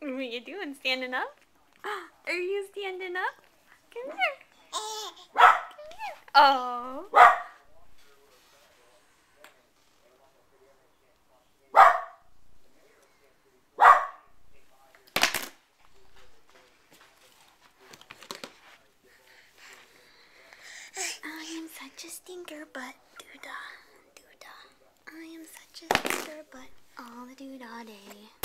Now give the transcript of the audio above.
What are you doing? Standing up? Are you standing up? Come here. Come here. Oh. I am such a stinker butt. Doo-dah. Doo-dah. I am such a stinker butt all the doo-dah day.